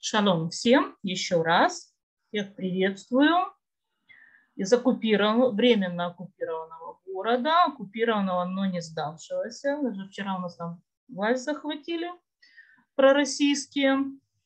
Шалом всем еще раз. Всех приветствую из временно оккупированного города, оккупированного, но не сдавшегося. Даже вчера у нас там власть захватили пророссийские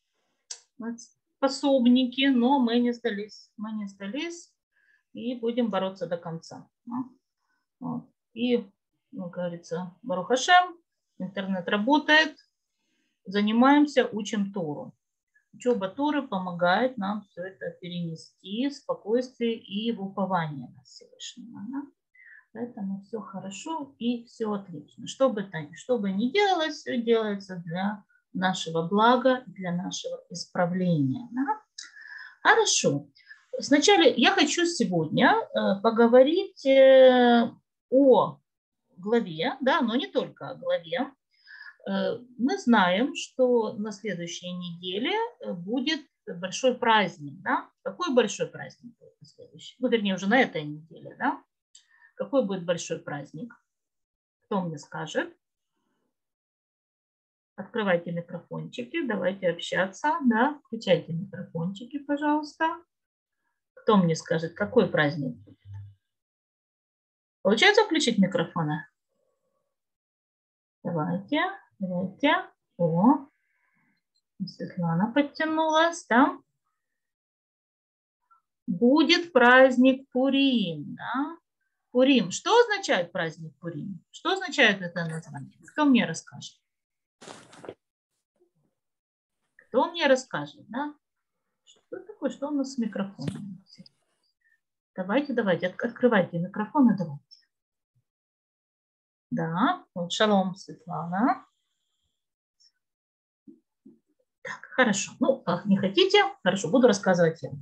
пособники, но мы не сдались. Мы не сдались и будем бороться до конца. И, как говорится, Барух Ашем, интернет работает, занимаемся, учим Тору. Учеба Торы помогает нам все это перенести в спокойствие и в упование на Всевышнего. Да? Поэтому все хорошо и все отлично. Что бы ни делалось, все делается для нашего блага, для нашего исправления. Да? Хорошо. Сначала я хочу сегодня поговорить о главе, да, но не только о главе. Мы знаем, что на следующей неделе будет большой праздник. Да? Какой большой праздник будет на следующей? Ну, вернее, уже на этой неделе. Да? Какой будет большой праздник? Кто мне скажет? Открывайте микрофончики, давайте общаться. Да? Включайте микрофончики, пожалуйста. Кто мне скажет, какой праздник будет? Получается включить микрофоны? Давайте. О, Светлана подтянулась, да? Будет праздник Пурим, да? Пурим. Что означает праздник Пурим? Что означает это название? Кто мне расскажет? Кто мне расскажет, да? Что такое, что у нас с микрофоном? Давайте, открывайте микрофон и давайте. Да, вот шалом, Светлана. Так, хорошо. Ну, не хотите? Хорошо, буду рассказывать я.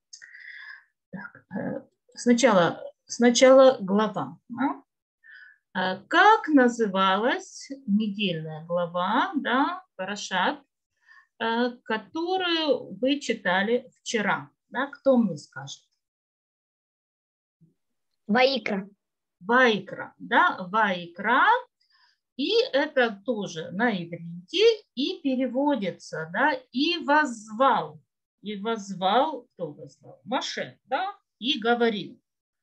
Так, сначала глава. Да? Как называлась недельная глава, да, Парашат, которую вы читали вчера? Да? Кто мне скажет? Ваикра. Ваикра, да, Ваикра. И это тоже на иврите и переводится, да, и воззвал, кто воззвал? Моше, да, и говорил.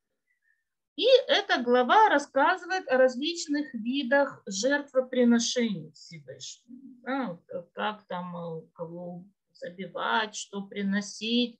И эта глава рассказывает о различных видах жертвоприношений Всевышнему, да, как там кого забивать, что приносить,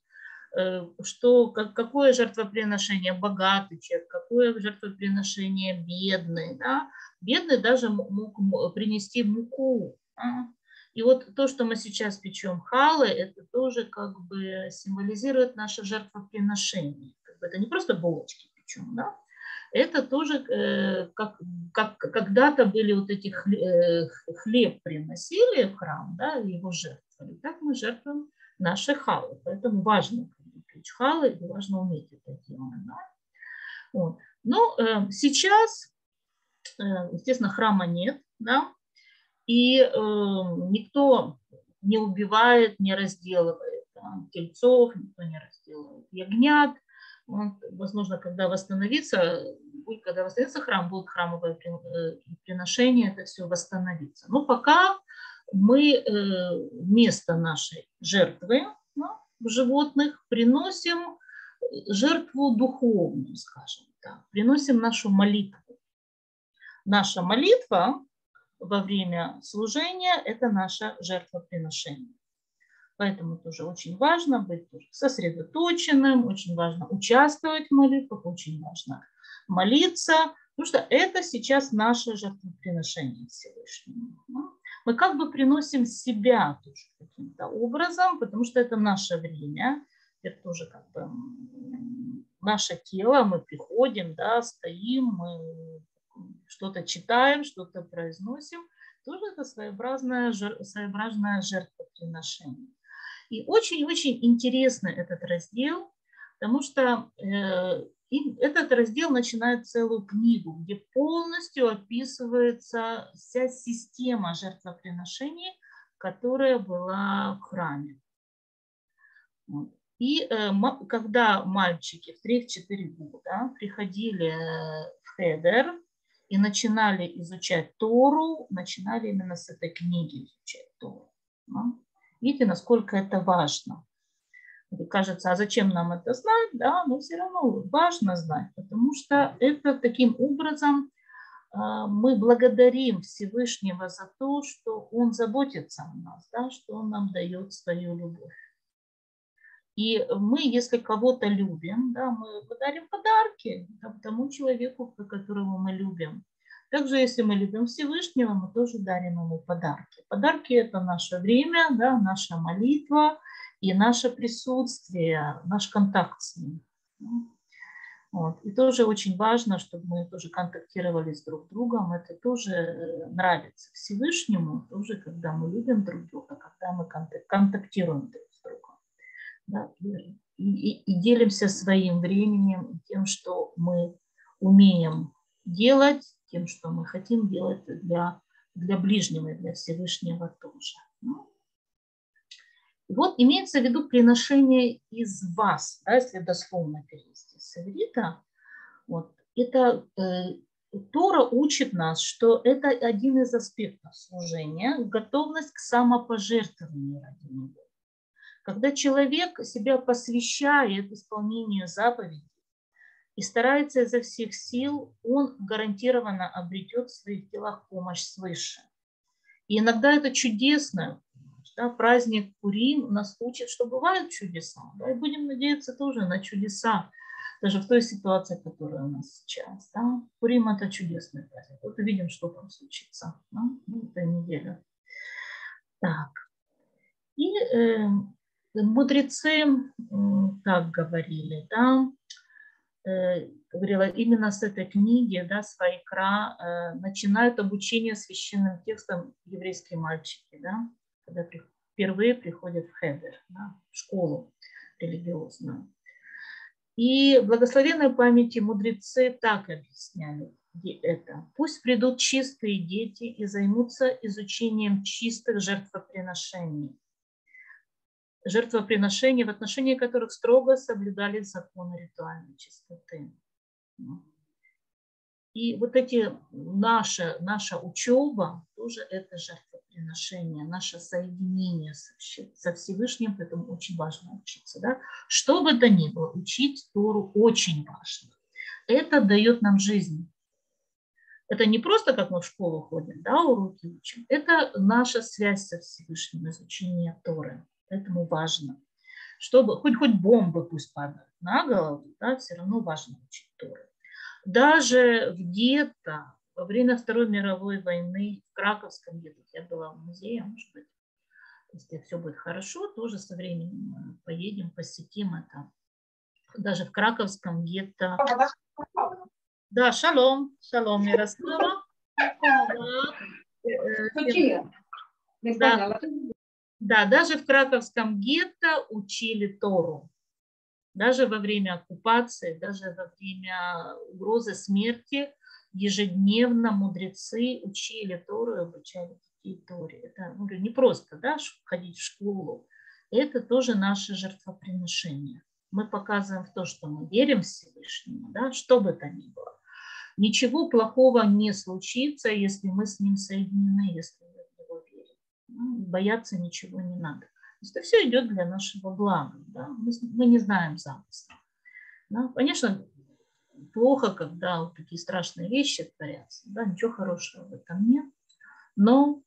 какое жертвоприношение богатый человек, какое жертвоприношение бедный. Да? Бедный даже мог принести муку. Да? И вот то, что мы сейчас печем халы, это тоже как бы символизирует наше жертвоприношение. Это не просто булочки печем, да? Это тоже, как когда-то были вот эти хлеб приносили в храм, да, его жертвовали. Так мы жертвуем наши халы. Поэтому важно печь халы, и важно уметь это делать. Да? Вот. Но сейчас, естественно, храма нет, да, и никто не убивает, не разделывает тельцов, никто не разделывает ягнят. Вот, возможно, когда восстановится храм, будут храмовые приношения, это все восстановится. Но пока мы вместо нашей жертвы в животных приносим жертву духовную, скажем так, приносим нашу молитву. Наша молитва во время служения – это наше жертвоприношение. Поэтому тоже очень важно быть сосредоточенным, очень важно участвовать в молитвах, очень важно молиться, потому что это сейчас наше жертвоприношение Всевышнему. Мы как бы приносим себя тоже каким-то образом, потому что это наше время, это тоже как бы наше тело, мы приходим, да, стоим, мы что-то читаем, что-то произносим, тоже это своеобразное жертвоприношение. И очень-очень интересный этот раздел, потому что этот раздел начинает целую книгу, где полностью описывается вся система жертвоприношений, которая была в храме. И когда мальчики в 3-4 года приходили в хедер и начинали изучать Тору, начинали именно с этой книги изучать Тору. Видите, насколько это важно. И кажется, а зачем нам это знать? Да, но все равно важно знать, потому что это таким образом мы благодарим Всевышнего за то, что Он заботится о нас, да, что Он нам дает свою любовь. И мы, если кого-то любим, да, мы дарим подарки тому человеку, которого мы любим. Также, если мы любим Всевышнего, мы тоже дарим ему подарки. Подарки – это наше время, да, наша молитва и наше присутствие, наш контакт с ним. Вот. И тоже очень важно, чтобы мы тоже контактировали с друг другом. Это тоже нравится Всевышнему, тоже когда мы любим друг друга, когда мы контактируем друг с другом. Да, и делимся своим временем, тем, что мы умеем делать, тем, что мы хотим делать для ближнего и для Всевышнего тоже. Вот имеется в виду приношение из вас, да, если дословно перевести с иврита. Вот. Это Тора учит нас, что это один из аспектов служения, готовность к самопожертвованию ради него. Когда человек себя посвящает исполнению заповедей и старается изо всех сил, он гарантированно обретет в своих делах помощь свыше. И иногда это чудесно. Да, праздник Пурим нас учит, что бывают чудеса. Да, и будем надеяться тоже на чудеса, даже в той ситуации, которая у нас сейчас. Да. Пурим – это чудесный праздник. Вот увидим, что там случится, да, в этой неделе. Так. И мудрецы так говорили, да, говорила именно с этой книги, да, с Вайкра, начинают обучение священным текстом еврейские мальчики, да, когда впервые приходят в хедер, да, в школу религиозную. И благословенной памяти мудрецы так объясняли это. Пусть придут чистые дети и займутся изучением чистых жертвоприношений. Жертвоприношения, в отношении которых строго соблюдались законы ритуальной чистоты. И вот эти наша учеба тоже это жертвоприношение, наше соединение со Всевышним, поэтому очень важно учиться. Да? Что бы то ни было, учить Тору очень важно. Это дает нам жизнь. Это не просто, как мы в школу ходим, да, уроки учим. Это наша связь со Всевышним, изучение Торы. Поэтому важно. Чтобы хоть бомбы пусть падают на голову, да, все равно важно учить Тору. Даже в гетто во время Второй мировой войны в Краковском гетто, я была в музее, может быть, если все будет хорошо, тоже со временем поедем, посетим это. Даже в Краковском гетто. Да, шалом, Ярослава. Да, даже в Краковском гетто учили Тору. Даже во время оккупации, даже во время угрозы смерти ежедневно мудрецы учили Тору и обучали детей Торе. Это не просто, да, ходить в школу. Это тоже наше жертвоприношение. Мы показываем в то, что мы верим Всевышнему, да, что бы то ни было. Ничего плохого не случится, если мы с ним соединены, если мы в него верим. Бояться ничего не надо. Это все идет для нашего блага. Да? Мы не знаем замысла. Да? Конечно, плохо, когда вот такие страшные вещи творятся. Да? Ничего хорошего в этом нет. Но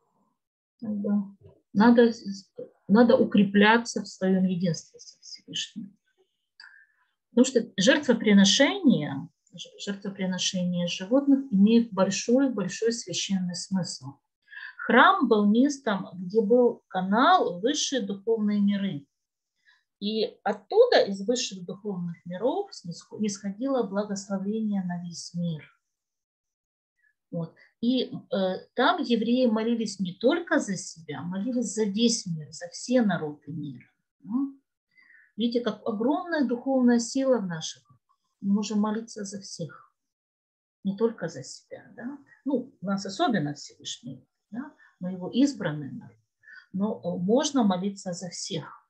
надо укрепляться в своем единстве со Всевышним. Потому что жертвоприношение животных имеет большой священный смысл. Храм был местом, где был канал в высшие духовные миры. И оттуда, из высших духовных миров, исходило благословение на весь мир. Вот. И там евреи молились не только за себя, молились за весь мир, за все народы мира. Видите, как огромная духовная сила в наших руках. Мы можем молиться за всех, не только за себя. Да? У нас особенно Всевышний. Да? Мы его избранный народ. Но можно молиться за всех.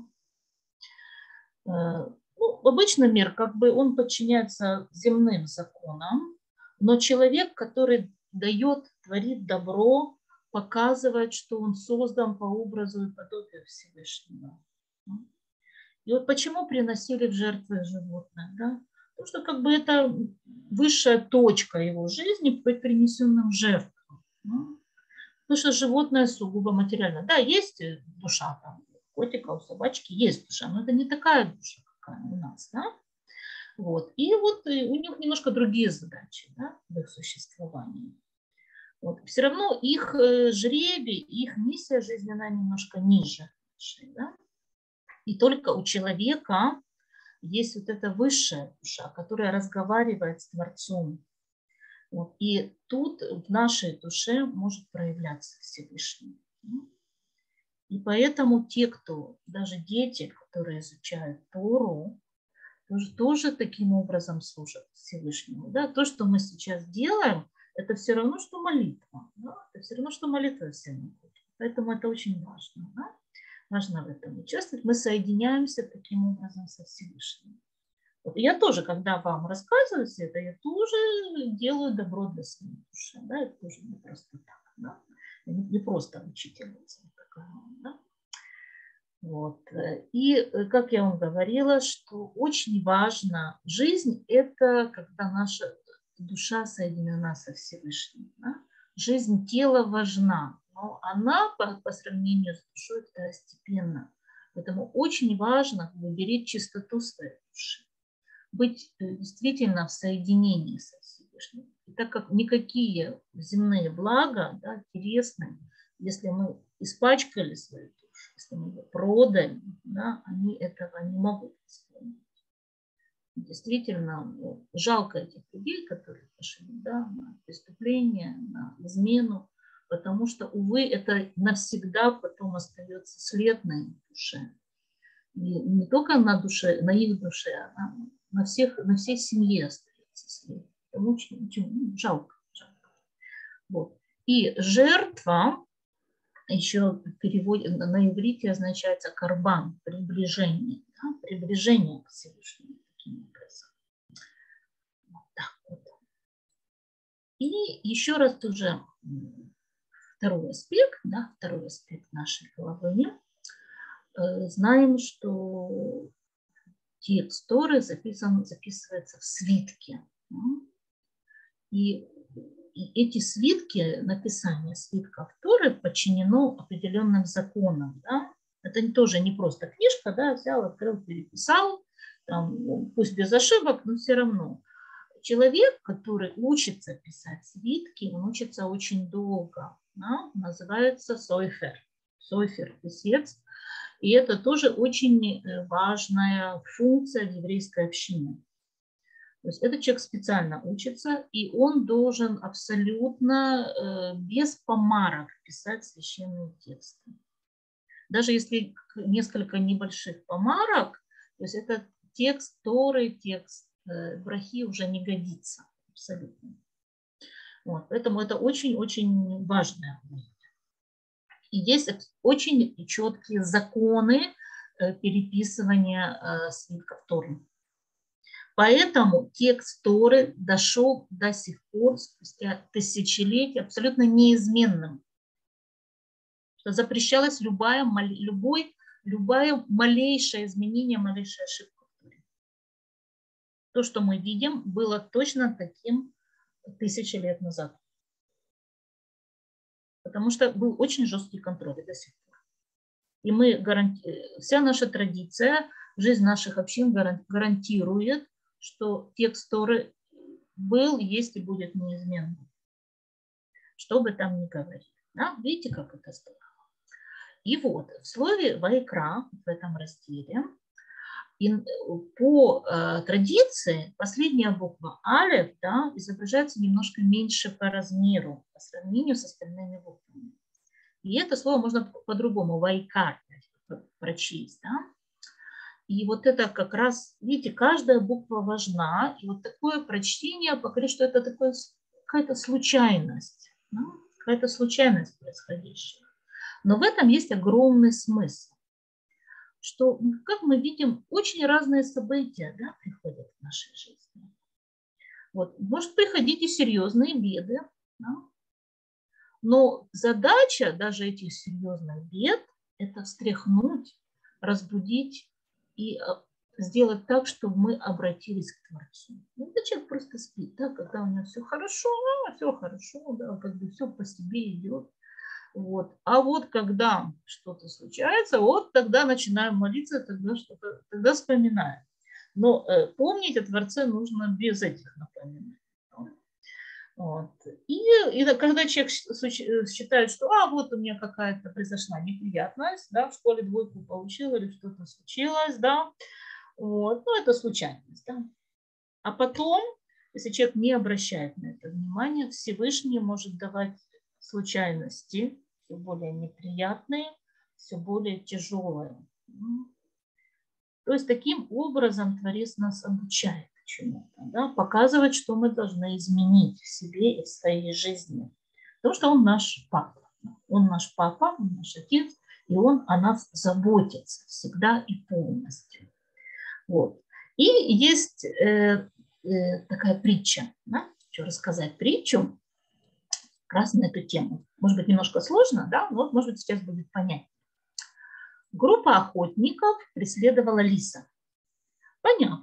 Обычно мир, он подчиняется земным законам, но человек, который творит добро, показывает, что он создан по образу и подобию Всевышнего. И вот почему приносили в жертвы животных, да? Потому что как бы это высшая точка его жизни быть принесенным в жертву. Потому что животное сугубо материально. Да, есть душа там, у котика, у собачки есть душа, но это не такая душа, какая у нас, да? Вот. И вот у них немножко другие задачи, да, в их существовании. Вот. Все равно их жребий, их миссия жизненная немножко ниже. Да? И только у человека есть вот эта высшая душа, которая разговаривает с Творцом. Вот. И тут в нашей душе может проявляться Всевышний. И поэтому те, кто, даже дети, которые изучают Тору, тоже таким образом служат Всевышнему. Да? То, что мы сейчас делаем, это все равно, что молитва. Да? Это все равно, что молитва всем. Поэтому это очень важно. Да? Важно в этом участвовать. Мы соединяемся таким образом со Всевышним. Вот я тоже, когда вам рассказываю все это, я тоже делаю добро для своей души. Да? Это тоже не просто так. Да? Не просто учительница такая. Да? Вот. И, как я вам говорила, что очень важно, жизнь – это когда наша душа соединена со Всевышним. Да? Жизнь тела важна, но она по сравнению с душой второстепенна. Поэтому очень важно беречь чистоту своей души, быть действительно в соединении со Всевышним. И так как никакие земные блага, да, интересные, если мы испачкали свою душу, если мы ее продали, да, они этого не могут исполнить. Действительно, жалко этих людей, которые пошли, да, на преступление, на измену, потому что, увы, это навсегда потом остается след на их душе. И не только на душе, на их душе, а на всей семье остается след. Это очень жалко. Вот. И жертва еще в переводе на иврите означает карбан, приближение, да, приближение к Всевышнему таким образом. Вот так вот. И еще раз тоже второй аспект нашей головы. Знаем, что текст Торы записывается в свитке. И эти свитки, написание свитков Торы подчинено определенным законам. Да? Это тоже не просто книжка, да, взял, открыл, переписал, там, пусть без ошибок, но все равно. Человек, который учится писать свитки, он учится очень долго. Да? Называется сойфер. Сойфер, писец. И это тоже очень важная функция в еврейской общине. То есть этот человек специально учится, и он должен абсолютно без помарок писать священные тексты. Даже если несколько небольших помарок, то есть этот текст Торы, текст брахи уже не годится абсолютно. Вот, поэтому это очень-очень важное. И есть очень четкие законы переписывания свитков Торы. Поэтому текст Торы дошел до сих пор, спустя тысячелетия, абсолютно неизменным. Что запрещалось любое малейшее изменение, малейшая ошибка в Торе. То, что мы видим, было точно таким 1000 лет назад. Потому что был очень жесткий контроль до сих пор. И вся наша традиция, жизнь наших общин гарантирует, что текст Торы был, есть и будет неизменным. Что бы там ни говорили. Да? Видите, как это здорово. И вот в слове Вайкра, в этом разделе, по традиции последняя буква Алеф, да, изображается немножко меньше по размеру по сравнению с остальными буквами. И это слово можно по-другому Вайкар прочесть. Да? И вот это как раз, видите, каждая буква важна. И вот такое прочтение покажет, что это какая-то случайность. Да? Какая-то случайность происходящая. Но в этом есть огромный смысл. Что, как мы видим, очень разные события, да, приходят в нашей жизни. Вот. Может приходить и серьезные беды. Да? Но задача даже этих серьезных бед – это встряхнуть, разбудить и сделать так, чтобы мы обратились к Творцу. Когда человек просто спит, да, когда у него все хорошо, да, как бы все по себе идет. Вот. А вот когда что-то случается, вот тогда начинаем молиться, тогда вспоминаем. Но помнить о Творце нужно без этих напоминаний. Вот. И когда человек считает, что вот у меня какая-то произошла неприятность, да, в школе двойку получил или что-то случилось, да, вот, ну это случайность. Да. А потом, если человек не обращает на это внимания, Всевышний может давать случайности, все более неприятные, все более тяжелые. То есть таким образом Творец нас обучает чему-то, да, показывает, что мы должны изменить в себе и в своей жизни. Потому что он наш папа. Он наш папа, он наш отец, и он о нас заботится всегда и полностью. Вот. И есть такая притча. Да? Хочу рассказать притчу как раз на эту тему. Может быть, немножко сложно, да? Но, может быть, сейчас будет понятно. Группа охотников преследовала лиса. Поняв,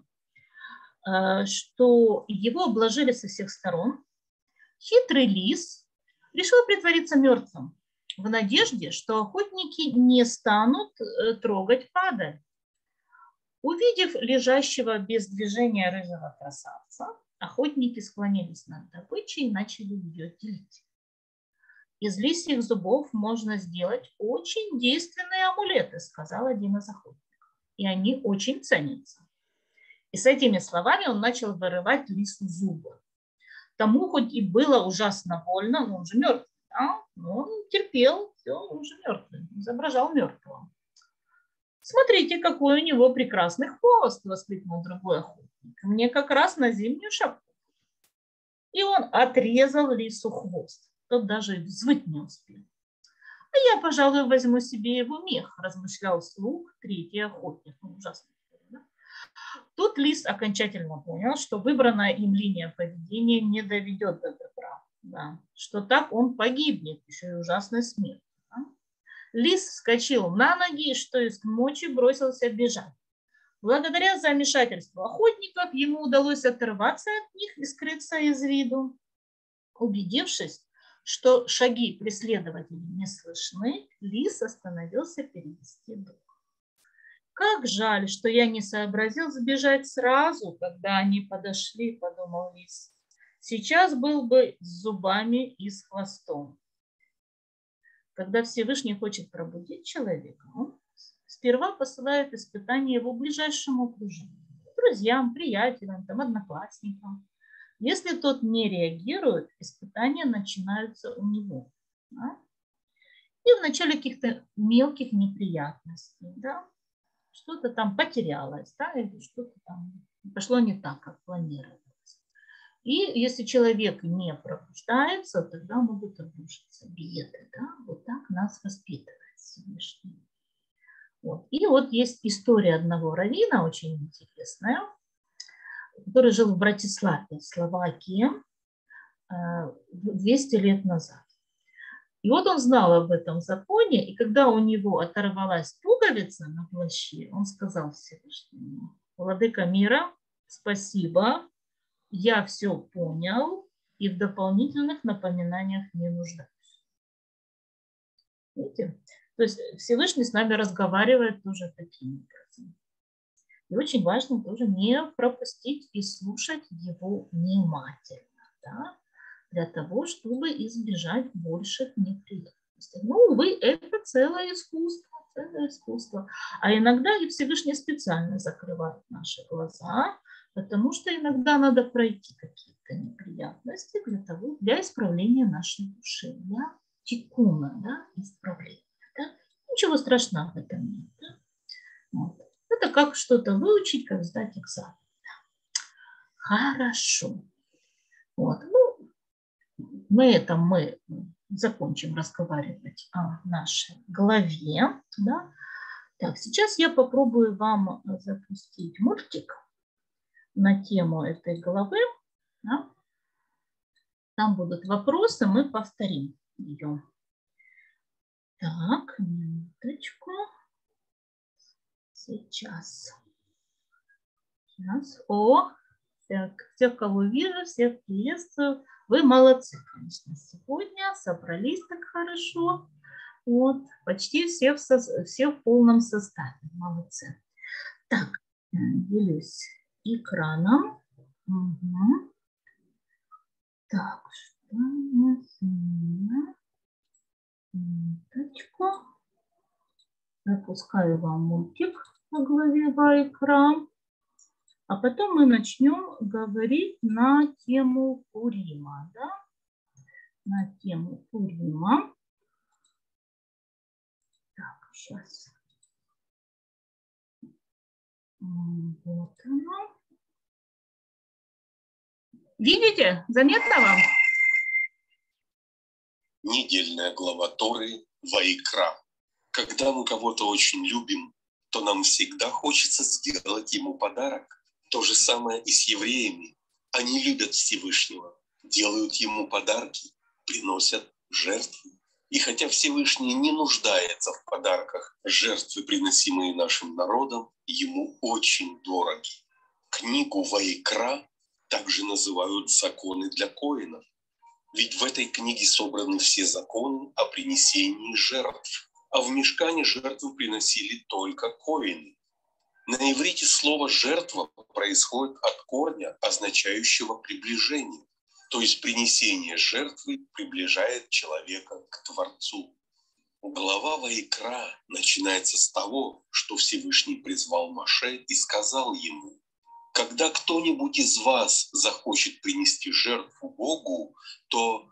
что его обложили со всех сторон, хитрый лис решил притвориться мертвым в надежде, что охотники не станут трогать падаль. Увидев лежащего без движения рыжего красавца, охотники склонились над добычей и начали ее делить. Из лисьих зубов можно сделать очень действенные амулеты, сказал один из охотников. И они очень ценятся. И с этими словами он начал вырывать лису зубы. Тому хоть и было ужасно больно, но он же мертвый, да? Но он терпел, все, он же мертвый, изображал мертвого. «Смотрите, какой у него прекрасный хвост!» – воскликнул другой охотник. «Мне как раз на зимнюю шапку». И он отрезал лису хвост. Тот даже взвыть не успел. «А я, пожалуй, возьму себе его мех», – размышлял вслух третий охотник. Ужасно. Да? Тут лис окончательно понял, что выбранная им линия поведения не доведет до добра. Да? Что так он погибнет, еще и ужасной смертью. Лис вскочил на ноги и, что есть мочи, бросился бежать. Благодаря замешательству охотников ему удалось оторваться от них и скрыться из виду. Убедившись, что шаги преследователей не слышны, лис остановился перевести дух. «Как жаль, что я не сообразил сбежать сразу, когда они подошли», – подумал лис. «Сейчас был бы с зубами и с хвостом». Когда Всевышний хочет пробудить человека, он сперва посылает испытания его ближайшему окружению, друзьям, приятелям, одноклассникам. Если тот не реагирует, испытания начинаются у него. Да? И в начале каких-то мелких неприятностей, да? Что-то там потерялось, да? Или что-то там пошло не так, как планировалось. И если человек не пробуждается, тогда могут обрушиться беды. Да? Вот так нас воспитывает Всевышний. Вот. И вот есть история одного раввина, очень интересная, который жил в Братиславе, в Словакии, 200 лет назад. И вот он знал об этом законе, и когда у него оторвалась пуговица на плаще, он сказал Всевышнему: «Владыка мира, спасибо, я все понял и в дополнительных напоминаниях не нуждаюсь». Видите? То есть Всевышний с нами разговаривает тоже таким образом. И очень важно тоже не пропустить и слушать его внимательно, да, для того, чтобы избежать больших неприятностей. Ну, увы, это целое искусство, целое искусство. А иногда и Всевышний специально закрывает наши глаза, потому что иногда надо пройти какие-то неприятности для исправления нашей души, для тикуна, да, исправления. Да. Ничего страшного в этом нет. Да. Вот. Это как что-то выучить, как сдать экзамен. Хорошо. Вот. Ну, мы закончим разговаривать о нашей главе. Да? Так, сейчас я попробую вам запустить мультик на тему этой главы. Да? Там будут вопросы, мы повторим. ее. Так, минуточку. Сейчас. О, так, всех, кого вижу, всех приветствую. Вы молодцы, конечно, сегодня. Собрались так хорошо. Вот, почти все в полном составе. Молодцы. Так, делюсь экраном. Угу. Так, что у нас? Минуточку. Запускаю вам мультик по главе Вайкра. А потом мы начнем говорить на тему Пурима. Да? На тему Пурима. Так, сейчас. Вот оно. Видите? Заметно вам? Недельная глава Торы Вайкра. Когда мы кого-то очень любим, то нам всегда хочется сделать ему подарок. То же самое и с евреями. Они любят Всевышнего, делают ему подарки, приносят жертвы. И хотя Всевышний не нуждается в подарках, жертвы, приносимые нашим народом, ему очень дороги. Книгу Вайкра также называют «Законы для коэнов». Ведь в этой книге собраны все законы о принесении жертв. А в мишкане жертвы приносили только коэны. На иврите слово «жертва» происходит от корня, означающего приближение. То есть принесение жертвы приближает человека к Творцу. Глава Вайкра начинается с того, что Всевышний призвал Моше и сказал ему: «Когда кто-нибудь из вас захочет принести жертву Богу, то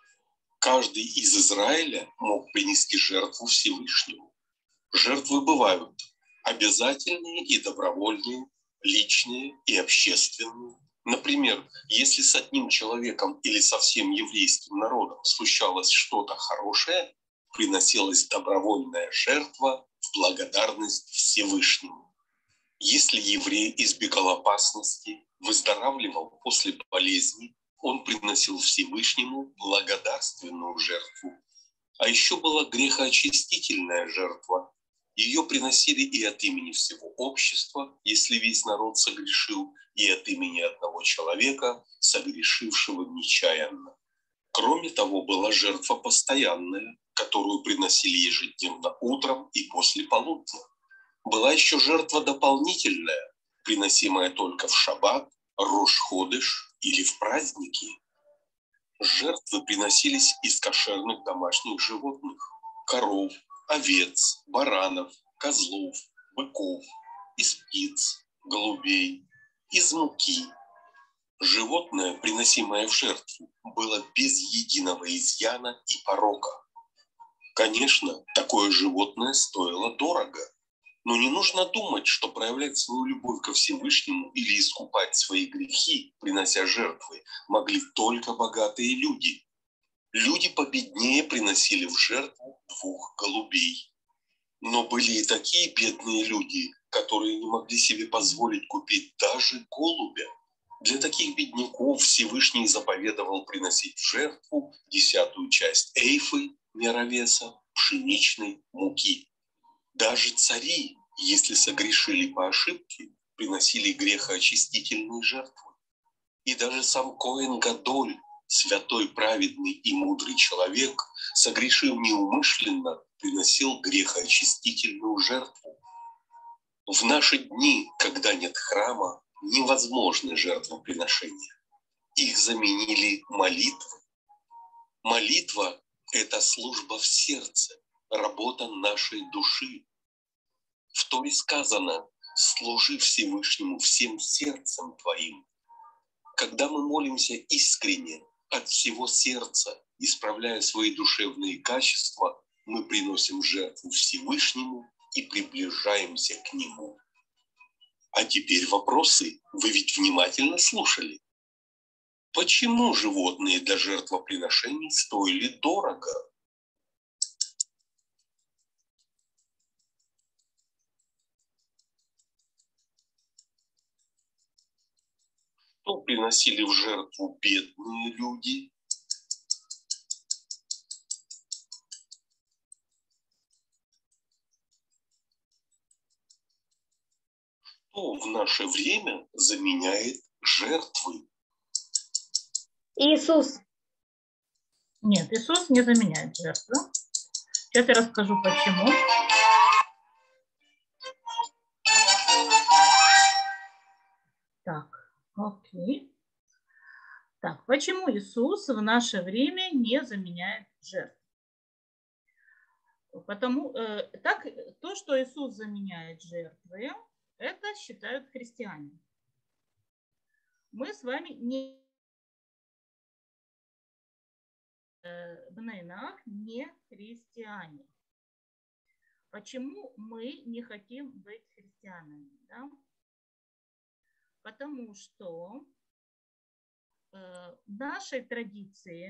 каждый из Израиля мог принести жертву Всевышнему. Жертвы бывают обязательные и добровольные, личные и общественные. Например, если с одним человеком или со всем еврейским народом случалось что-то хорошее, приносилась добровольная жертва в благодарность Всевышнему. Если еврей избегал опасности, выздоравливал после болезни, он приносил Всевышнему благодарственную жертву. А еще была грехоочистительная жертва. Ее приносили и от имени всего общества, если весь народ согрешил, и от имени одного человека, согрешившего нечаянно. Кроме того, была жертва постоянная, которую приносили ежедневно утром и после полудня. Была еще жертва дополнительная, приносимая только в шаббат, Рош-ходеш или в праздники. Жертвы приносились из кошерных домашних животных: коров, овец, баранов, козлов, быков, из птиц, голубей, из муки. Животное, приносимое в жертву, было без единого изъяна и порока. Конечно, такое животное стоило дорого. Но не нужно думать, что проявлять свою любовь ко Всевышнему или искупать свои грехи, принося жертвы, могли только богатые люди. Люди победнее приносили в жертву 2 голубей. Но были и такие бедные люди, которые не могли себе позволить купить даже голубя. Для таких бедняков Всевышний заповедовал приносить в жертву 10-ю часть эйфы, меровеса, пшеничной муки. Даже цари, если согрешили по ошибке, приносили грехоочистительные жертвы. И даже сам Коэн Гадоль, святой, праведный и мудрый человек, согрешив неумышленно, приносил грехоочистительную жертву. В наши дни, когда нет храма, невозможны жертвоприношения. Их заменили молитвы. Молитва – это служба в сердце, работа нашей души. В Торе сказано: «Служи Всевышнему всем сердцем твоим». Когда мы молимся искренне, от всего сердца, исправляя свои душевные качества, мы приносим жертву Всевышнему и приближаемся к Нему. А теперь вопросы. Вы ведь внимательно слушали. Почему животные для жертвоприношений стоили дорого? Что приносили в жертву бедные люди? в наше время заменяет жертвы? Иисус. Нет, Иисус не заменяет жертву. Сейчас я расскажу, почему. Так, окей. Так, почему Иисус в наше время не заменяет жертву? Потому так, то, что Иисус заменяет жертвы, это считают христиане. Мы с вами не не христиане. Почему мы не хотим быть христианами? Да? Потому что наша традиция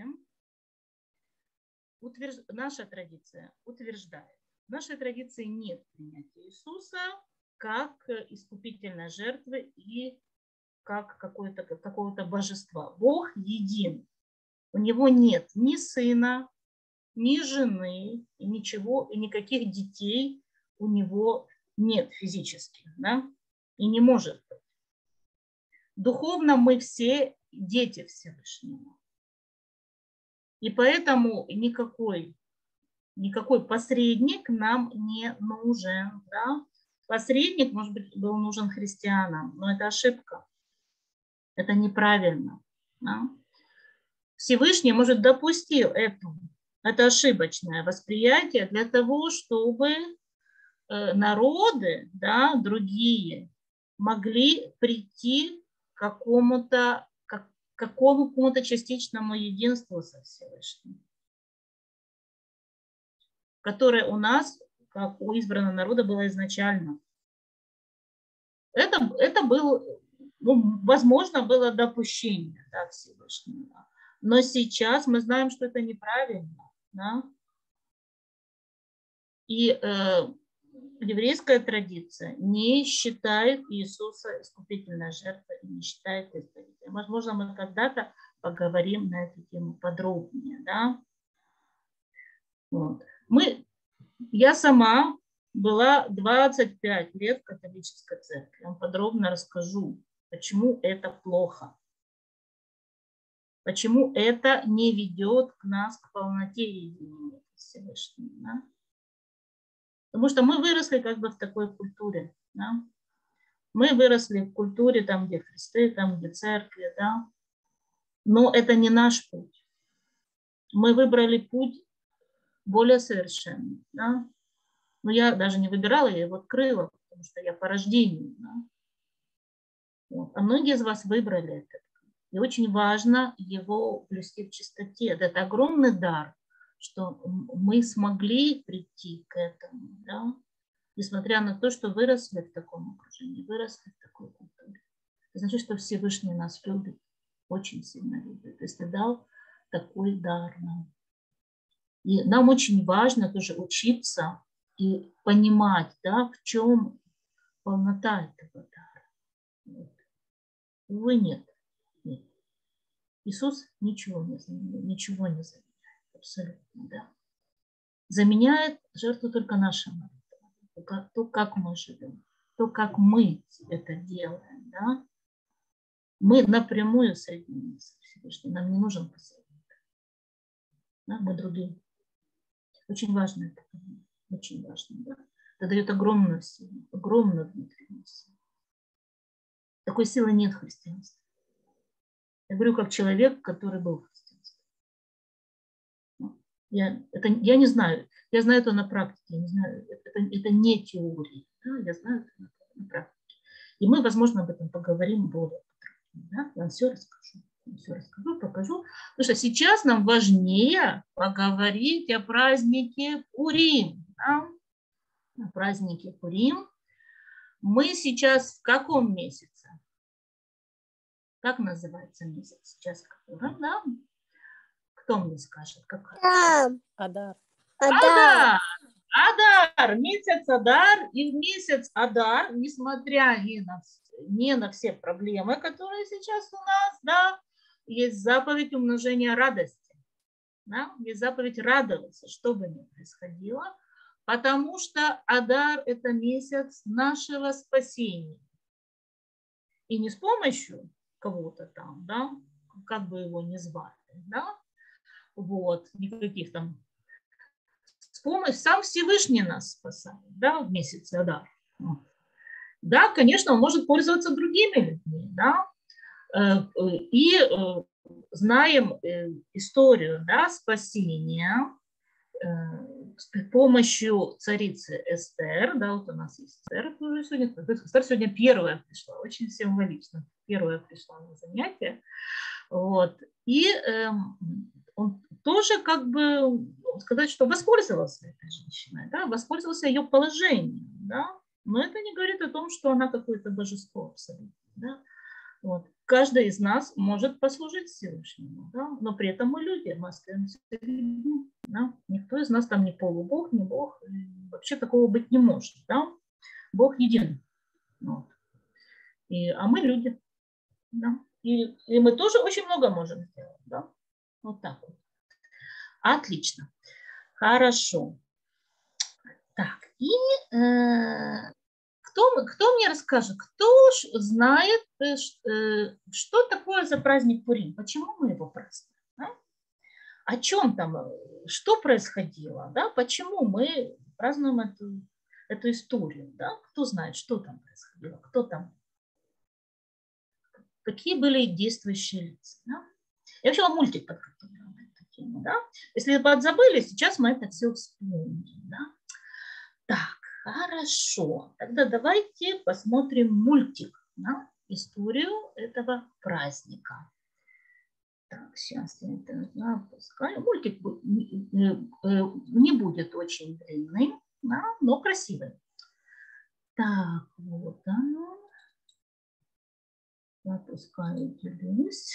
утверждает, в нашей традиции нет принятия Иисуса как искупительной жертвы и как какого-то божества. Бог един. У него нет ни сына, ни жены, и ничего, и никаких детей у него нет физически, да? И не может быть. Духовно мы все дети Всевышнего. И поэтому никакой посредник нам не нужен. Да? Посредник, может быть, был нужен христианам, но это ошибка. Это неправильно. Да? Всевышний, может, допустил это ошибочное восприятие для того, чтобы народы, да, другие, могли прийти к какому-то частичному единству со Всевышним, которое у нас, как у избранного народа, было изначально. Это было, возможно, было допущение, да, Всевышнего. Но сейчас мы знаем, что это неправильно. Да? И еврейская традиция не считает Иисуса искупительной жертвой и не считает избавителем. Возможно, мы когда-то поговорим на эту тему подробнее. Да? Вот. Я сама была 25 лет в католической церкви. Я вам подробно расскажу, почему это плохо. Почему это не ведет нас к полноте единения с Всевышним. Да? Потому что мы выросли как бы в такой культуре. Да? Мы выросли в культуре, там, где Христы, там, где церкви. Да? Но это не наш путь. Мы выбрали путь более совершенный. Да? Но я даже не выбирала, я его открыла, потому что я по рождению. Да? Вот. А многие из вас выбрали этот. И очень важно его блюсти в чистоте. Это огромный дар, что мы смогли прийти к этому, да? Несмотря на то, что выросли в таком окружении, выросли в такой культуре. Это значит, что Всевышний нас любит, очень сильно любит. То есть ты дал такой дар нам. И нам очень важно тоже учиться и понимать, да, в чем полнота этого дара. Вот. Увы, нет. Иисус ничего не заменяет, абсолютно, да. Заменяет жертву только наша молитва, то, как мы живем, то, как мы это делаем, да. Мы напрямую соединены с Всевышним, нам не нужен посредник, да? Мы другие. Очень важно это, очень важно, да. Это дает огромную силу, огромную внутреннюю силу. Такой силы нет в христианстве. Я говорю как человек, который был в христианстве. Я не знаю. Я знаю это на практике. Я не знаю, это не теория. Да? Я знаю это на практике. И мы, возможно, об этом поговорим более подробно. Да? Я вам все расскажу, покажу. Потому что сейчас нам важнее поговорить о празднике Пурим. Да? О празднике Пурим. Мы сейчас в каком месяце? Как называется месяц сейчас? Да? Кто мне скажет? Адар. Адар. Месяц Адар. И в месяц Адар, несмотря не на все проблемы, которые сейчас у нас, да, есть заповедь умножения радости. Да? Есть заповедь радоваться, что бы ни происходило. Потому что Адар – это месяц нашего спасения. И не с помощью кого-то там, да, как бы его ни звали, да, вот, никаких там, с помощью, сам Всевышний нас спасает, да, в месяце Адар. Да, конечно, он может пользоваться другими людьми, да, и знаем историю, да, спасения с помощью царицы Эстер, да, вот у нас есть Эстер тоже сегодня. Эстер сегодня первая пришла, очень символично. Первая пришла на занятие. Вот. И он тоже как бы сказать, что воспользовался этой женщиной, да, воспользовался ее положением, да, но это не говорит о том, что она какое-то божество абсолютно, да. Вот. Каждый из нас может послужить Всевышнему, да? Но при этом мы люди, мы остаемся людьми. Да? Никто из нас там не полубог, не бог. Вообще такого быть не может. Да? Бог един. Вот. А мы люди. Да? И мы тоже очень много можем сделать. Да? Вот так вот. Отлично. Хорошо. Так, и кто мне расскажет, кто знает, что такое за праздник Пурим? Почему мы его празднуем? Да? О чем там, что происходило? Да? Почему мы празднуем эту историю? Да? Кто знает, что там происходило? Кто там? Какие были действующие лица? Да? Я вообще мультик подготовила на эту тему. Да? Если подзабыли, сейчас мы это все вспомним. Да? Так. Хорошо, тогда давайте посмотрим мультик на историю этого праздника. Так, сейчас я это запускаю. Мультик не будет очень длинный, да, но красивый. Так, вот оно. Запускаю, делюсь.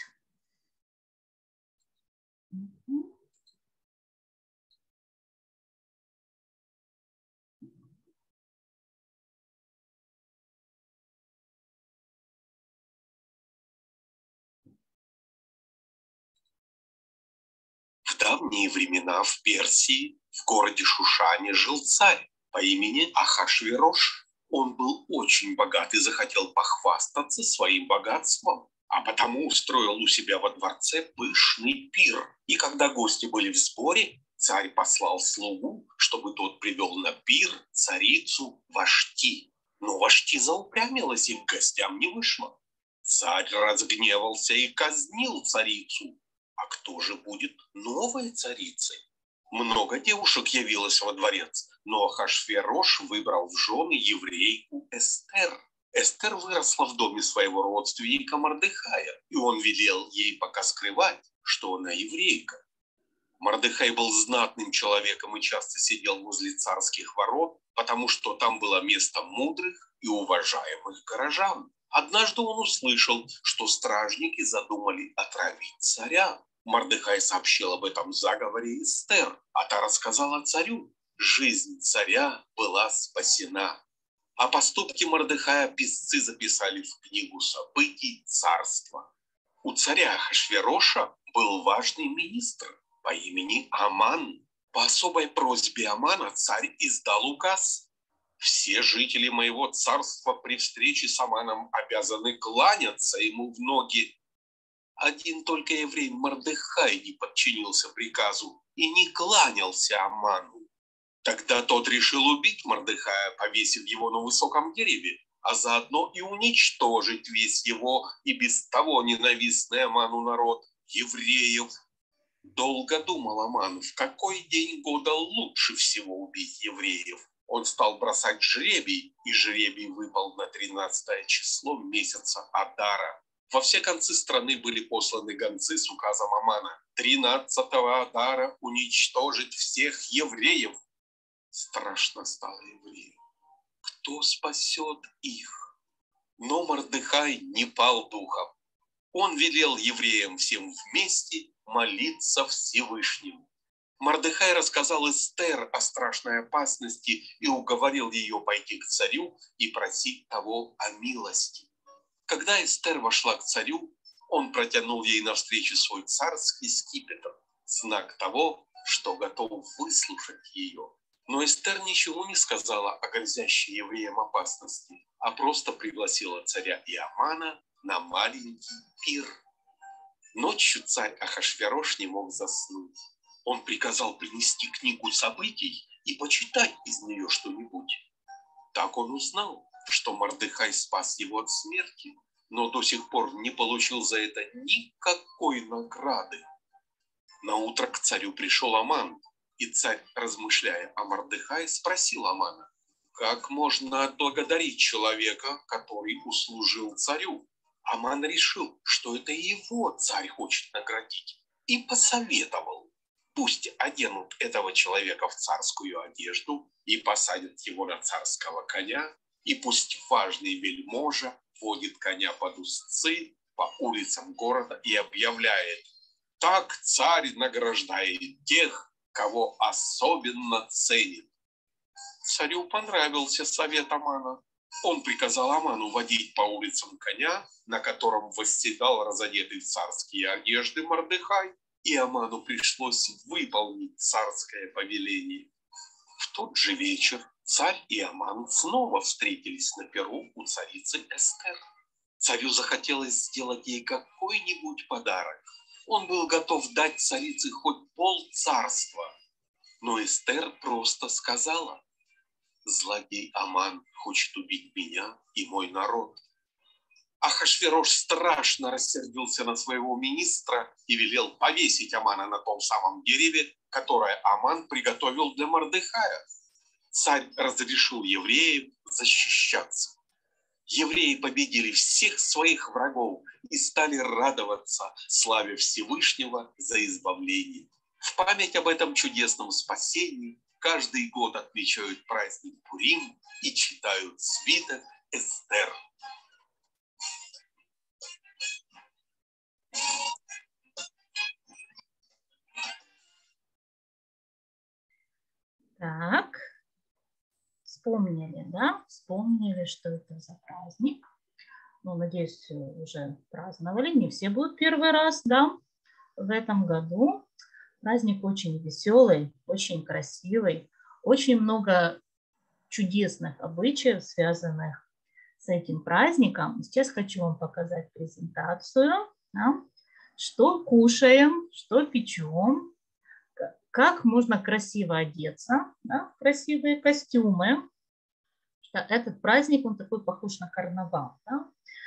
В давние времена в Персии, в городе Шушане, жил царь по имени Ахашверош. Он был очень богат и захотел похвастаться своим богатством, а потому устроил у себя во дворце пышный пир. И когда гости были в сборе, царь послал слугу, чтобы тот привел на пир царицу Вашти. Но Вашти заупрямилась и к гостям не вышла. Царь разгневался и казнил царицу. А кто же будет новой царицей? Много девушек явилось во дворец, но Ахашверош выбрал в жены еврейку Эстер. Эстер выросла в доме своего родственника Мордехая, и он велел ей пока скрывать, что она еврейка. Мордехай был знатным человеком и часто сидел возле царских ворот, потому что там было место мудрых и уважаемых горожан. Однажды он услышал, что стражники задумали отравить царя. Мордехай сообщил об этом заговоре Эстер, а та рассказала царю. Жизнь царя была спасена. О поступке Мордехая писцы записали в книгу событий царства. У царя Ахашвероша был важный министр по имени Аман. По особой просьбе Амана царь издал указ. Все жители моего царства при встрече с Аманом обязаны кланяться ему в ноги. Один только еврей Мордехай не подчинился приказу и не кланялся Аману. Тогда тот решил убить Мордехая, повесив его на высоком дереве, а заодно и уничтожить весь его и без того ненавистный Аману народ евреев. Долго думал Аман, в какой день года лучше всего убить евреев. Он стал бросать жребий, и жребий выпал на 13 число месяца Адара. Во все концы страны были посланы гонцы с указом Амана 13-го Адара уничтожить всех евреев. Страшно стало евреям. Кто спасет их? Но Мордехай не пал духом. Он велел евреям всем вместе молиться Всевышнему. Мордехай рассказал Эстер о страшной опасности и уговорил ее пойти к царю и просить того о милости. Когда Эстер вошла к царю, он протянул ей навстречу свой царский скипетр, знак того, что готов выслушать ее. Но Эстер ничего не сказала о грозящей евреям опасности, а просто пригласила царя и Амана на маленький пир. Ночью царь Ахашверош не мог заснуть. Он приказал принести книгу событий и почитать из нее что-нибудь. Так он узнал, что Мордехай спас его от смерти, но до сих пор не получил за это никакой награды. Наутро к царю пришел Аман, и царь, размышляя о Мордехае, спросил Амана: как можно отблагодарить человека, который услужил царю? Аман решил, что это его царь хочет наградить, и посоветовал: пусть оденут этого человека в царскую одежду и посадят его на царского коня, и пусть важный вельможа водит коня под узцы по улицам города и объявляет: так царь награждает тех, кого особенно ценит. Царю понравился совет Амана. Он приказал Аману водить по улицам коня, на котором восседал разодетый в царские одежды Мордехай, и Аману пришлось выполнить царское повеление. В тот же вечер царь и Аман снова встретились на пиру у царицы Эстер. Царю захотелось сделать ей какой-нибудь подарок. Он был готов дать царице хоть полцарства. Но Эстер просто сказала: злодей Аман хочет убить меня и мой народ. Ахашверош страшно рассердился на своего министра и велел повесить Амана на том самом дереве, которое Аман приготовил для Мордехая. Царь разрешил евреям защищаться. Евреи победили всех своих врагов и стали радоваться славе Всевышнего за избавление. В память об этом чудесном спасении каждый год отмечают праздник Пурим и читают свиток Эстер. Так, вспомнили, да? Вспомнили, что это за праздник. Ну, надеюсь, уже праздновали. Не все будут первый раз, да, в этом году. Праздник очень веселый, очень красивый. Очень много чудесных обычаев, связанных с этим праздником. Сейчас хочу вам показать презентацию. Да? Что кушаем, что печем, как можно красиво одеться, да? Красивые костюмы. Этот праздник, он такой похож на карнавал. Да?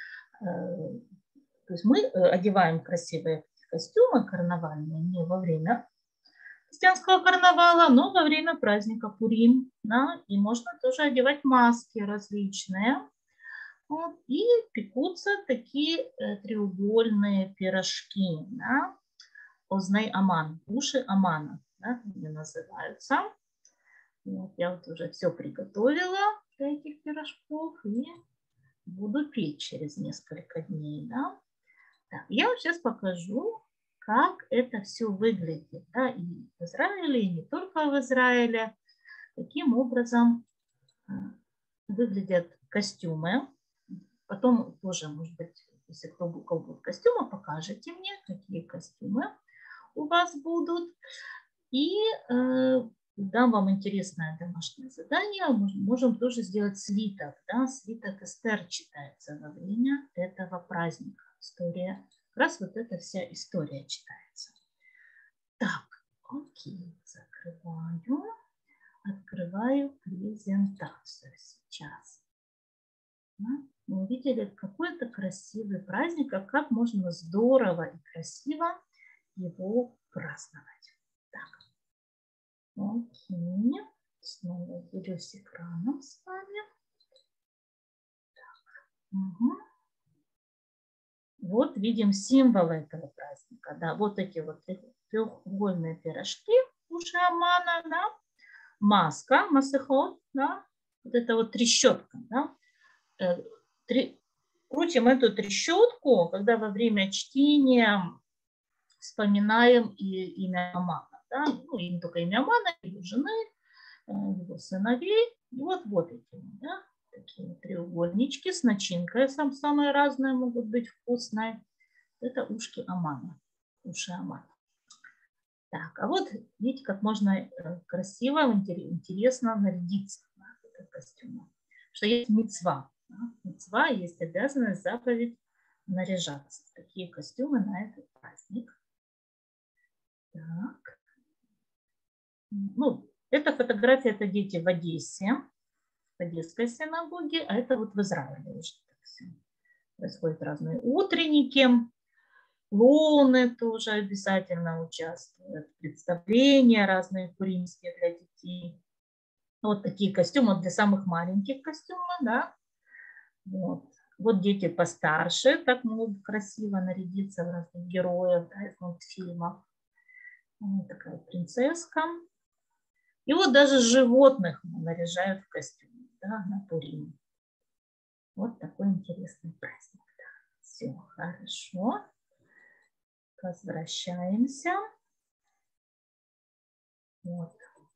То есть мы одеваем красивые костюмы карнавальные не во время христианского карнавала, но во время праздника Пурим. Да? И можно тоже одевать маски различные. Вот. И пекутся такие треугольные пирожки. Да? Ознай Аман, уши Амана, да, они называются. Вот, я вот уже все приготовила для этих пирожков и буду печь через несколько дней. Да? Так, я вам сейчас покажу, как это все выглядит. Да, и в Израиле, и не только в Израиле. Таким образом выглядят костюмы. Потом тоже, может быть, если кто будут костюмы, покажите мне, какие костюмы у вас будут. И дам вам интересное домашнее задание. Можем тоже сделать свиток. Да? Свиток Эстер читается во время этого праздника. История. Как раз вот эта вся история читается. Так, окей, закрываю. Открываю презентацию сейчас. Да? Мы увидели какой-то красивый праздник, а как можно здорово и красиво его праздновать. Так, окей. Снова делюсь экраном с вами. Так. Угу. Вот видим символы этого праздника. Да, вот эти вот треугольные пирожки уши Амана, да, маска, масехот, да, вот это вот трещотка, да. Крутим эту трещотку, когда во время чтения вспоминаем имя Амана. Да? Ну, и не только имя Амана, его жены, его сыновей. И вот эти, да? Такие треугольнички с начинкой, самые разные могут быть вкусные. Это ушки Амана, уши Амана. Так, а вот видите, как можно красиво, интересно нарядиться в этот костюм. Что есть мицва. Да? Мицва есть обязанность, заповедь наряжаться. Такие костюмы на этот праздник. Так. Ну, эта фотография, это дети в Одессе, в Одесской синагоге, а это вот в Израиле уже так все. Происходят разные утренники, клоуны тоже обязательно участвуют, представления разные пуримские для детей. Вот такие костюмы для самых маленьких костюмов, да. Вот. Вот дети постарше так могут красиво нарядиться в разных героев, да, из мультфильмов. Вот такая принцесска. И вот даже животных наряжают в костюм, да, на Пурим. Вот такой интересный праздник. Да. Все, хорошо. Возвращаемся. Вот.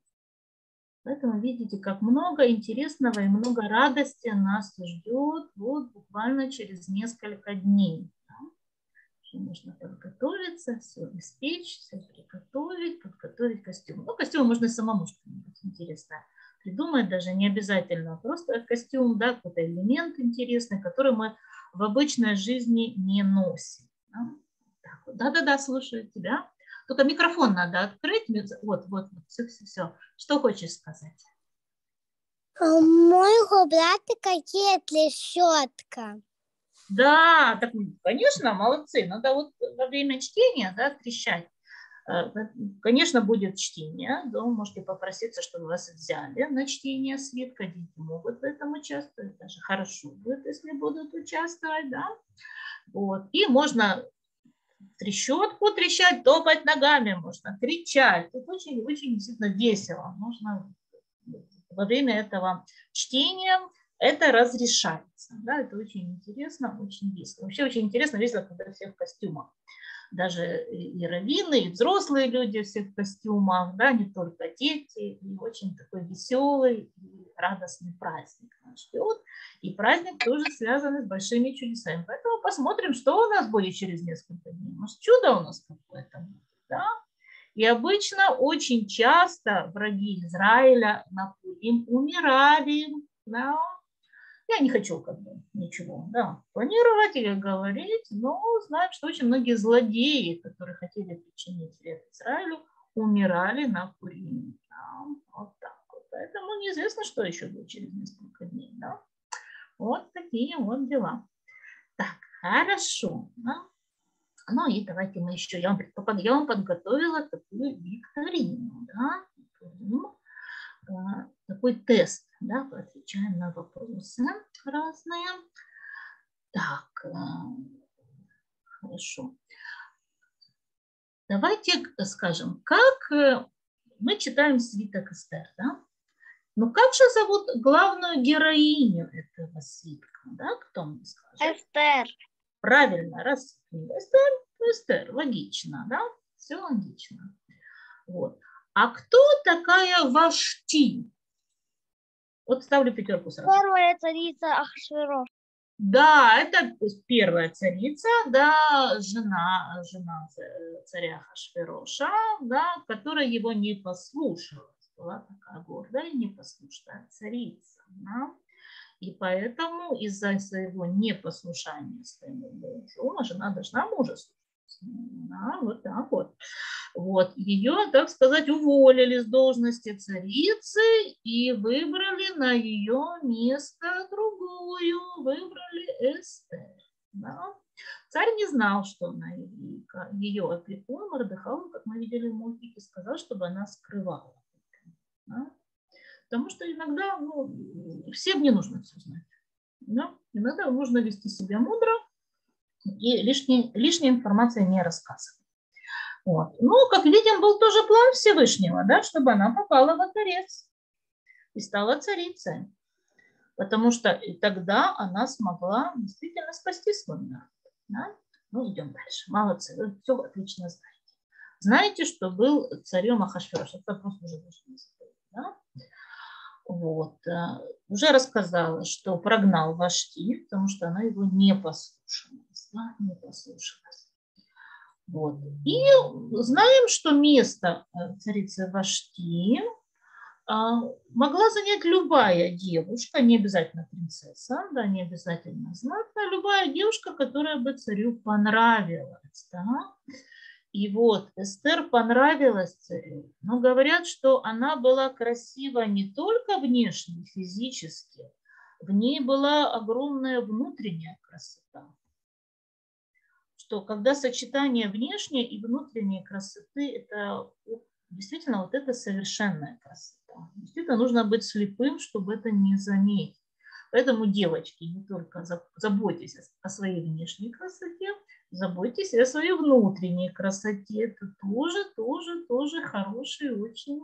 Поэтому видите, как много интересного и много радости нас ждет вот буквально через несколько дней. Нужно подготовиться, все испечь, все приготовить, подготовить костюм. Ну, костюм можно и самому что-нибудь интересное придумать, даже не обязательно просто костюм, да, какой-то элемент интересный, который мы в обычной жизни не носим. Да-да-да, слушаю тебя. Только микрофон надо открыть. Вот, все. Что хочешь сказать? У моего брата есть щетка. Да, так, конечно, молодцы. Надо вот во время чтения, да, трещать. Конечно, будет чтение. Да, вы можете попроситься, чтобы вас взяли на чтение свитка. Дети могут в этом участвовать. Даже хорошо будет, если будут участвовать. Да? Вот. И можно трещотку трещать, топать ногами, можно кричать. Это очень действительно весело. Можно во время этого чтения это разрешается. Да? Это очень интересно, очень весело. Вообще очень интересно, весело, когда все в костюмах. Даже и раввины, и взрослые люди все в костюмах, да, не только дети. И очень такой веселый и радостный праздник нас ждет. И праздник тоже связан с большими чудесами. Поэтому посмотрим, что у нас будет через несколько дней. Может, чудо у нас какое-то будет, да? И обычно очень часто враги Израиля на Пурим умирали, да. Я не хочу как бы ничего, да, планировать или говорить, но знаем, что очень многие злодеи, которые хотели причинить вред Израилю, умирали на Пуриме. Да, вот так вот. Поэтому неизвестно, что еще будет через несколько дней. Да. Вот такие вот дела. Так, хорошо. Да. Ну и давайте мы еще, я вам подготовила такую викторину, да, такой тест, да, отвечаем на вопросы разные. Так, хорошо. Давайте скажем, как мы читаем свиток Эстер, да? Ну как же зовут главную героиню этого свитка, да? Кто мне скажет? Эстер. Правильно, раз Эстер, Эстер, логично, да? Все логично. Вот. А кто такая Вашти? Вот ставлю пятерку сразу. Первая царица Ахшвирош. Да, это первая царица, да, жена царя Ахашвероша, да, которая его не послушалась. Была такая гордая и непослушная царица. Да. И поэтому из-за своего непослушания своему мужу, жена должна мужа слушаться. Да, вот так вот. Вот. Ее, так сказать, уволили с должности царицы и выбрали на ее место другую, выбрали Эстер. Да. Царь не знал, что она ее опекун, Мордехай, как мы видели в мультике, сказал, чтобы она скрывала. Да. Потому что иногда всем не нужно все знать. Да. Иногда нужно вести себя мудро и лишняя информация не рассказывать. Вот. Ну, как видим, был тоже план Всевышнего, да, чтобы она попала во дворец и стала царицей. Потому что тогда она смогла действительно спасти свой народ. Да? Ну, идем дальше. Молодцы, вы все отлично знаете. Знаете, что был царем Ахашверош? Это просто уже не забыть, да? Вот. Уже рассказала, что прогнал Вашти, потому что она его не послушалась. Да? Не послушалась. Вот. И знаем, что место царицы Вашти могла занять любая девушка, не обязательно принцесса, да, не обязательно знатная, любая девушка, которая бы царю понравилась. Да. И вот Эстер понравилась царю, но говорят, что она была красива не только внешне, физически, в ней была огромная внутренняя красота. Что когда сочетание внешней и внутренней красоты, это действительно вот это совершенная красота. Действительно нужно быть слепым, чтобы это не заметить. Поэтому, девочки, не только заботьтесь о своей внешней красоте, заботьтесь и о своей внутренней красоте. Это тоже хороший, очень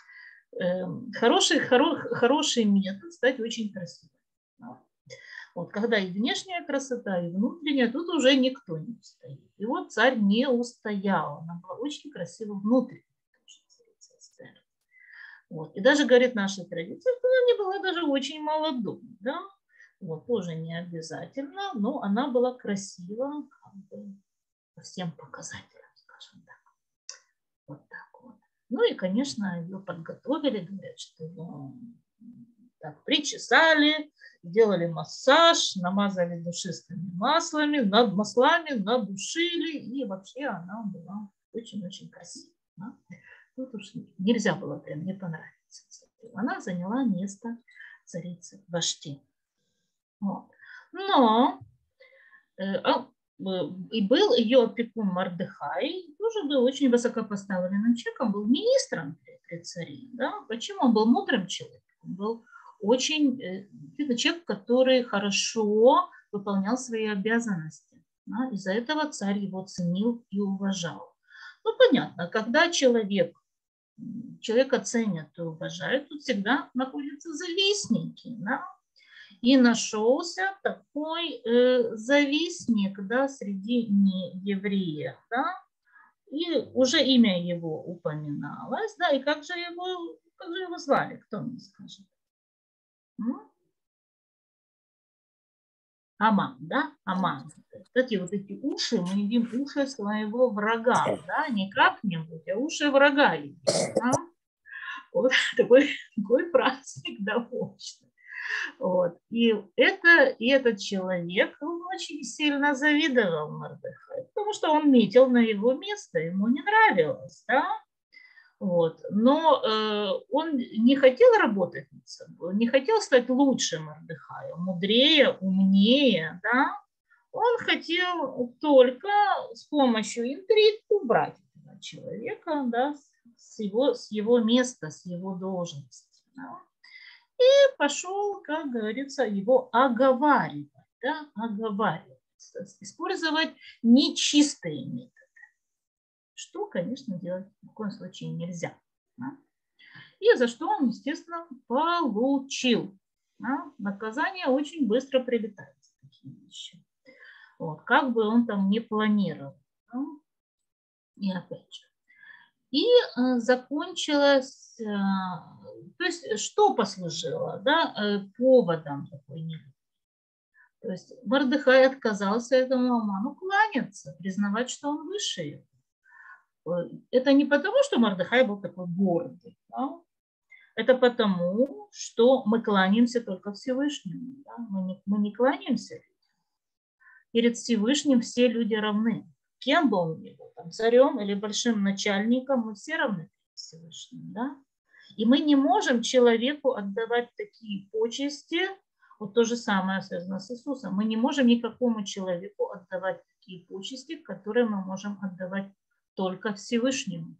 хороший метод стать очень красивым. Вот, когда и внешняя красота, и внутренняя, тут уже никто не устоит. И вот царь не устоял. Она была очень красива внутренне. Вот. И даже, говорит наша традиция, что она не была даже очень молодой. Да? Вот, тоже не обязательно, но она была красива как бы, по всем показателям, скажем так. Вот так вот. Ну и, конечно, ее подготовили, говорят, что ее так причесали, сделали массаж, намазали душистыми маслами, надушили, и вообще она была очень-очень красивая. Да? Тут уж нельзя было прям не понравиться. Она заняла место царицы Вашти. Вот. Но и был ее опекун Мордехай, тоже был очень высокопоставленным человеком, был министром при царе. Да? Почему? Он был мудрым человеком, он был очень человек, который хорошо выполнял свои обязанности. Да? Из-за этого царь его ценил и уважал. Ну, понятно, когда человека ценят и уважают, тут всегда находятся завистники. Да? И нашелся такой завистник, да, среди неевреев, да, и уже имя его упоминалось, да, и как же его звали, кто мне скажет? Аман, да, Аман. Кстати, вот эти уши, мы едим уши своего врага, да, не как-нибудь, а уши врага едим, да? Вот такой праздник довольно. Вот. И этот человек очень сильно завидовал Мордехаю, потому что он метил на его место, ему не нравилось, да? Вот. Но он не хотел работать над собой, не хотел стать лучше Мордехая, мудрее, умнее, да? Он хотел только с помощью интриг убрать этого человека, да, с его места, с его должности. Да? И пошел, как говорится, его оговаривать, да, использовать нечистые методы, что, конечно, делать ни в коем случае нельзя. Да. И за что он, естественно, получил. Да. Наказание очень быстро прилетает. Такие вещи. Вот, как бы он там не планировал. Да. И опять же. И закончилось, то есть что послужило, да, поводом такой нелюбви. То есть Мордехай отказался этому Аману кланяться, признавать, что он выше его. Это не потому, что Мордехай был такой гордый, да? Это потому, что мы кланяемся только Всевышнему. Да? Мы не кланяемся. Перед Всевышним все люди равны. Кем бы он ни был, там, царем или большим начальником, мы все равны перед Всевышним. Да? И мы не можем человеку отдавать такие почести, вот то же самое связано с Иисусом. Мы не можем никакому человеку отдавать такие почести, которые мы можем отдавать только Всевышнему.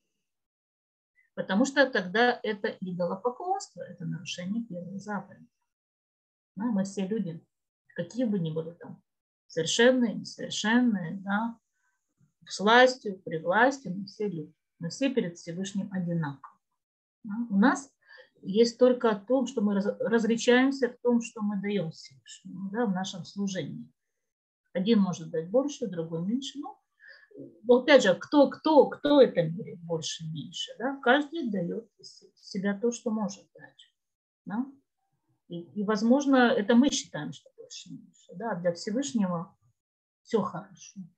Потому что тогда это идолопоклонство, это нарушение первой заповеди. Да, мы все люди, какие бы ни были там, совершенные, несовершенные, да, с властью, при власти, мы все люди. Мы все перед Всевышним одинаковы. Да. У нас есть только то, что мы различаемся в том, что мы даем Всевышнему, да, в нашем служении. Один может дать больше, другой меньше. Но опять же, кто это меряет больше, меньше? Да? Каждый дает из себя то, что может дать. Да? И, возможно, это мы считаем, что больше, меньше. Да? Для Всевышнего все хорошо.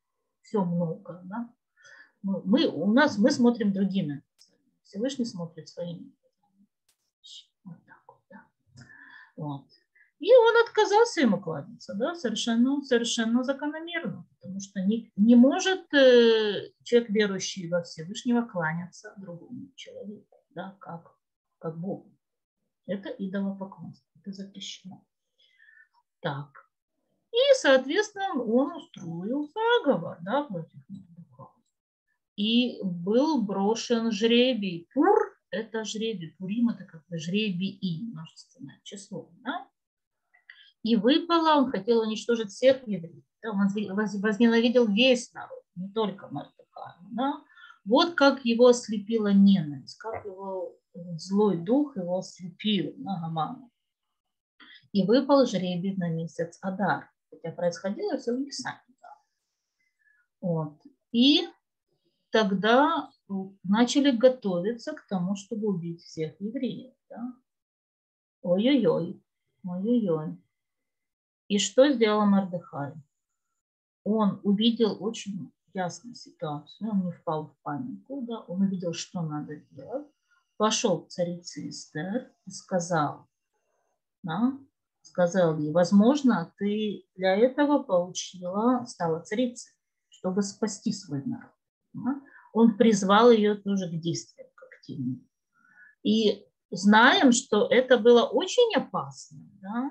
все много. Да? Мы смотрим другими. Всевышний смотрит своими. Вот так вот, да. Вот. И он отказался ему кланяться, да, совершенно закономерно, потому что не может человек, верующий во Всевышнего, кланяться другому человеку, да, как Богу. Это идолопоклонство, это запрещено. Так. И, соответственно, он устроил заговор, да, против Мордыхая. И был брошен жребий. Пур – это жребий. Пурим – это как бы жребий и множественное число, да. И выпало, он хотел уничтожить всех евреев. Он возненавидел весь народ, не только Мордыхая. Да? Вот как его ослепила ненависть, как его злой дух его ослепил на Гамана. И выпал жребий на месяц Адар. Хотя происходило все в Нисане. Да. Вот. И тогда начали готовиться к тому, чтобы убить всех евреев. Да? Ой-ой-ой, ой-ой-ой. И что сделал Мордыхай? Он увидел очень ясную ситуацию, он не впал в панику, да? Он увидел, что надо делать, пошел к царице Эстер и сказал, да? Сказал ей, возможно, ты для этого стала царицей, чтобы спасти свой народ. Да? Он призвал ее тоже к действиям, к активным. И знаем, что это было очень опасно, да?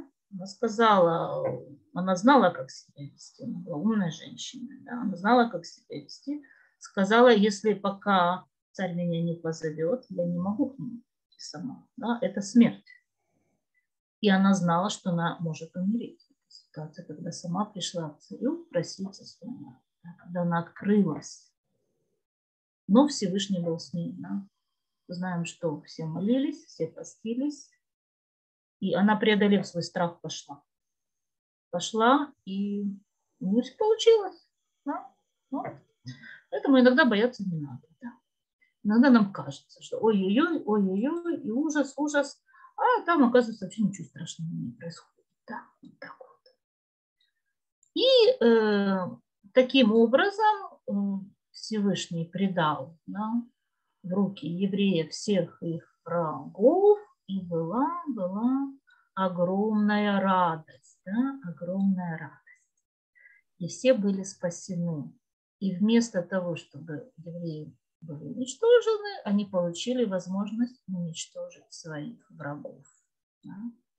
Она знала, как себя вести, она была умная женщина, да? Она знала, как себя вести, сказала, если пока царь меня не позовет, я не могу к нему идти сама, да? Это смерть. И она знала, что она может умереть. Это ситуация, когда сама пришла к царю просить о своем народе, да? Когда она открылась. Но Всевышний был с ней, да? Знаем, что все молились, все постились. И она, преодолев свой страх, пошла. Пошла, и у нее все получилось. Да? Вот. Поэтому иногда бояться не надо. Да? Иногда нам кажется, что ой-ой-ой, ой-ой-ой, и ужас, ужас. А там, оказывается, вообще ничего страшного не происходит. Да? Вот так вот. И таким образом Всевышний предал, да, в руки евреев всех их врагов, и была огромная радость, да, огромная радость. И все были спасены. И вместо того, чтобы евреи были уничтожены, они получили возможность уничтожить своих врагов. Да.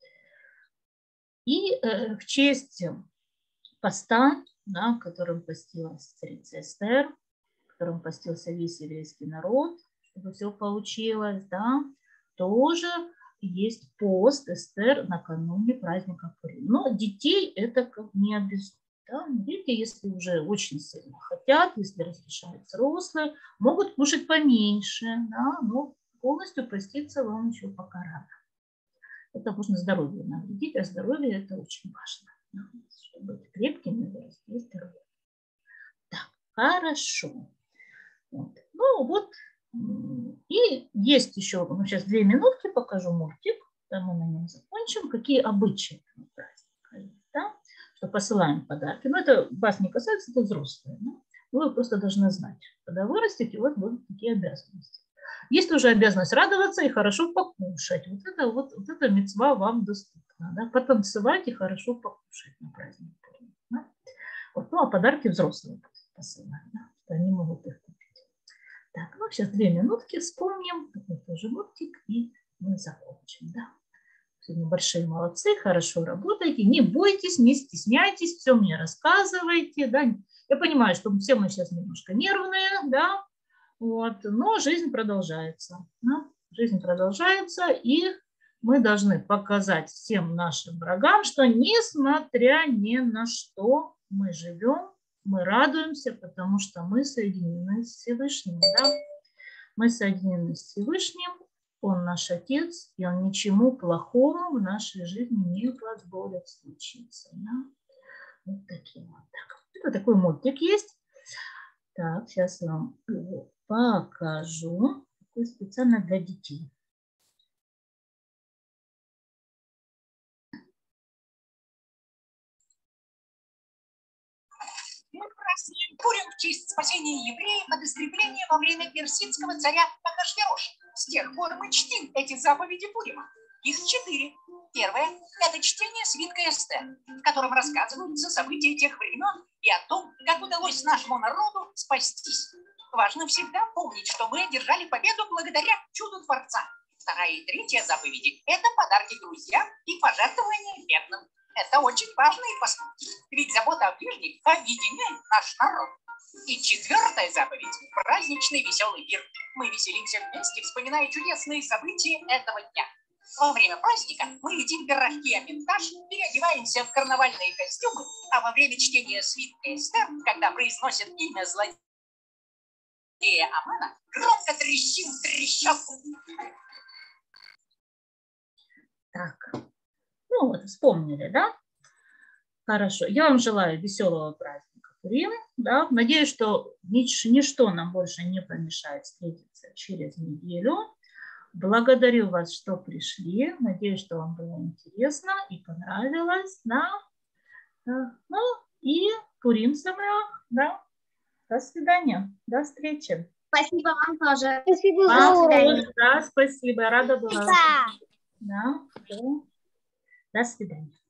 И в честь поста, да, которым постилась царица Эстер, которым постился весь еврейский народ, чтобы все получилось, да, тоже есть пост Эстер накануне праздника Пурим. Но детей это не обязательно. Да? Дети, если уже очень сильно хотят, если разрешают взрослые, могут кушать поменьше, да, но полностью поститься вам еще пока рано. Это можно здоровью навредить, а здоровье это очень важно. Да? Чтобы быть крепким и вырасти здоровьем. Так, хорошо. Вот. Ну вот, и есть еще, сейчас 2 минутки, покажу мультик, там мы на нем закончим, какие обычаи этого праздника, да? Что посылаем подарки. Но это вас не касается, это взрослые. Да? Вы просто должны знать, когда вырастете, у вас будут такие обязанности. Есть уже обязанность радоваться и хорошо покушать. Вот эта мицва вам доступна. Да? Потанцевать и хорошо покушать на праздник. Да? Вот, ну а подарки взрослые посылать, да? Что они могут их купить. Так, ну сейчас 2 минутки вспомним, такой тоже мультик, и мы закончим, да. Сегодня большие молодцы, хорошо работаете, не бойтесь, не стесняйтесь, все мне рассказывайте, да. Я понимаю, что все мы сейчас немножко нервные, да, вот, но жизнь продолжается, да? Жизнь продолжается, и мы должны показать всем нашим врагам, что несмотря ни на что мы живем, мы радуемся, потому что мы соединены с Всевышним. Да? Мы соединены с Всевышним, Он наш Отец, и Он ничему плохому в нашей жизни не позволит случиться. Да? Вот таким вот. Так. Это такой мультик есть. Так, сейчас я вам его покажу. Такой специально для детей. празднуем Пурим в честь спасения евреев от истребления во время персидского царя Ахашвероша. С тех пор мы чтим эти заповеди Пурима. Их 4. Первое – это чтение свитка Эстер, в котором рассказываются события тех времен и о том, как удалось нашему народу спастись. Важно всегда помнить, что мы одержали победу благодаря чуду Творца. Вторая и третья заповеди – это подарки друзьям и пожертвования бедным. Это очень важные поступки, ведь забота о ближних объединяет наш народ. И 4-я заповедь – праздничный веселый пир. Мы веселимся вместе, вспоминая чудесные события этого дня. Во время праздника мы едим пирожки Аминтаж, переодеваемся в карнавальные костюмы, а во время чтения свитка Эстер, когда произносят имя злодея Амана, громко трещим трещотку. Так, ну вот, вспомнили, да? Хорошо. Я вам желаю веселого праздника Пурим, да? Надеюсь, что ничто нам больше не помешает встретиться через неделю. Благодарю вас, что пришли. Надеюсь, что вам было интересно и понравилось, да? Ну и Пурим Самеах, да? До свидания, до встречи. Спасибо вам тоже. Спасибо Вам за урок. тоже, да, спасибо, рада была. Да. Да, до свидания.